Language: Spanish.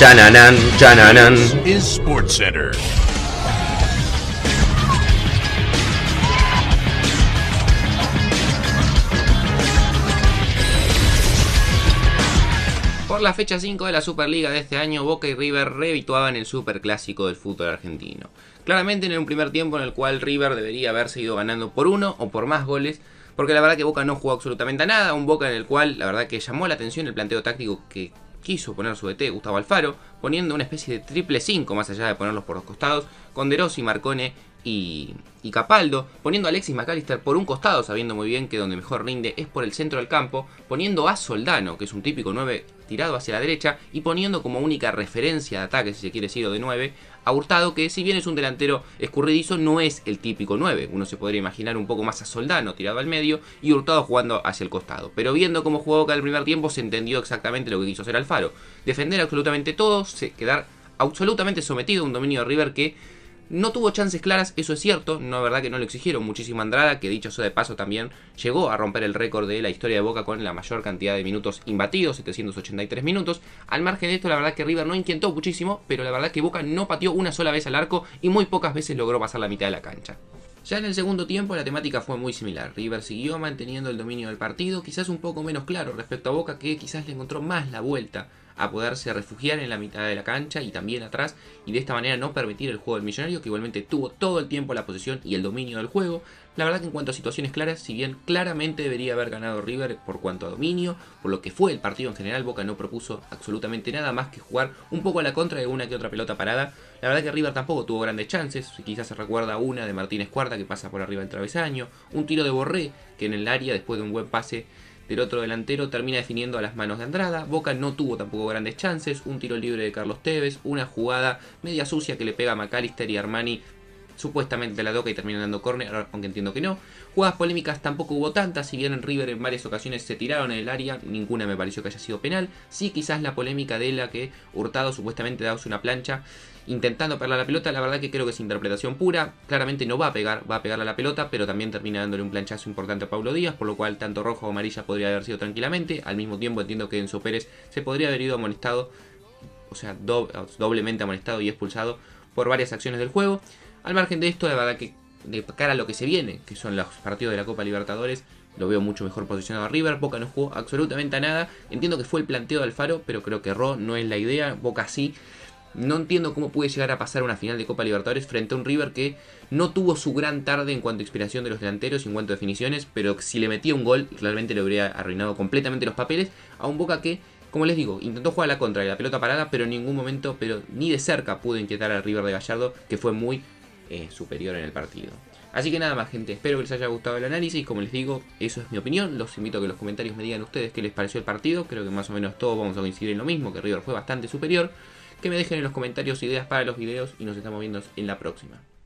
Chananán, chananán. Is SportsCenter. Por la fecha 5 de la Superliga de este año, Boca y River rehabituaban el superclásico del fútbol argentino. Claramente en un primer tiempo en el cual River debería haberse ido ganando por uno o por más goles, porque la verdad que Boca no jugó absolutamente a nada, un Boca en el cual la verdad que llamó la atención el planteo táctico que quiso poner su DT Gustavo Alfaro, poniendo una especie de triple 5 más allá de ponerlos por los costados, con De Rossi, Marcone y Capaldo, poniendo a Alexis McAllister por un costado, sabiendo muy bien que donde mejor rinde es por el centro del campo, poniendo a Soldano, que es un típico 9 tirado hacia la derecha, y poniendo como única referencia de ataque, si se quiere decir, o de 9, a Hurtado, que si bien es un delantero escurridizo, no es el típico 9. Uno se podría imaginar un poco más a Soldano tirado al medio y Hurtado jugando hacia el costado. Pero viendo cómo jugó Boca el primer tiempo, se entendió exactamente lo que quiso hacer Alfaro. Defender absolutamente todo, quedar absolutamente sometido a un dominio de River que no tuvo chances claras, eso es cierto, no es verdad que no lo exigieron muchísimo a Andrada, que dicho sea de paso también llegó a romper el récord de la historia de Boca con la mayor cantidad de minutos imbatidos, 783 minutos. Al margen de esto, la verdad que River no inquietó muchísimo, pero la verdad que Boca no pateó una sola vez al arco y muy pocas veces logró pasar la mitad de la cancha. Ya en el segundo tiempo la temática fue muy similar, River siguió manteniendo el dominio del partido, quizás un poco menos claro respecto a Boca, que quizás le encontró más la vuelta a poderse refugiar en la mitad de la cancha y también atrás, y de esta manera no permitir el juego del Millonario, que igualmente tuvo todo el tiempo la posesión y el dominio del juego. La verdad que en cuanto a situaciones claras, si bien claramente debería haber ganado River por cuanto a dominio, por lo que fue el partido en general, Boca no propuso absolutamente nada más que jugar un poco a la contra de una que otra pelota parada. La verdad que River tampoco tuvo grandes chances, quizás se recuerda una de Martínez Cuarta que pasa por arriba del travesaño, un tiro de Borré que en el área después de un buen pase del otro delantero termina definiendo a las manos de Andrada. Boca no tuvo tampoco grandes chances, un tiro libre de Carlos Tevez, una jugada media sucia que le pega a McAllister y Armani supuestamente la toca y termina dando córner, aunque entiendo que no. Jugadas polémicas tampoco hubo tantas, si bien en River en varias ocasiones se tiraron en el área, ninguna me pareció que haya sido penal. Sí, quizás la polémica de la que Hurtado supuestamente daba una plancha intentando pegarle a la pelota, la verdad que creo que es interpretación pura, claramente no va a pegarle a la pelota, pero también termina dándole un planchazo importante a Paulo Díaz, por lo cual tanto roja o amarilla podría haber sido tranquilamente. Al mismo tiempo entiendo que Enzo Pérez se podría haber ido amonestado, o sea, doblemente amonestado y expulsado por varias acciones del juego. Al margen de esto, la verdad que de cara a lo que se viene, que son los partidos de la Copa Libertadores, lo veo mucho mejor posicionado a River. Boca no jugó absolutamente a nada. Entiendo que fue el planteo de Alfaro, pero creo que erró, no es la idea. Boca sí. No entiendo cómo puede llegar a pasar una final de Copa Libertadores frente a un River que no tuvo su gran tarde en cuanto a inspiración de los delanteros y en cuanto a definiciones, pero si le metía un gol, realmente le habría arruinado completamente los papeles a un Boca que, como les digo, intentó jugar a la contra de la pelota parada, pero en ningún momento, pero ni de cerca pudo inquietar al River de Gallardo, que fue muy superior en el partido. Así que nada más, gente, espero que les haya gustado el análisis. Como les digo, eso es mi opinión. Los invito a que en los comentarios me digan ustedes qué les pareció el partido. Creo que más o menos todos vamos a coincidir en lo mismo, que River fue bastante superior. Que me dejen en los comentarios ideas para los videos y nos estamos viendo en la próxima.